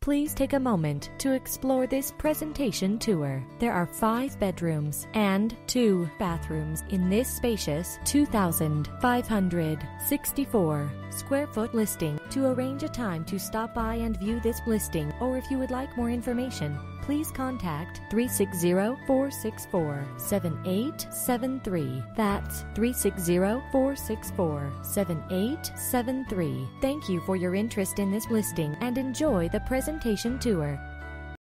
Please take a moment to explore this presentation tour. There are 5 bedrooms and 2 bathrooms in this spacious 2,564 square foot listing. To arrange a time to stop by and view this listing, or if you would like more information, please contact 360-464-7873. That's 360-464-7873. Thank you for your interest in this listing and enjoy the presentation tour.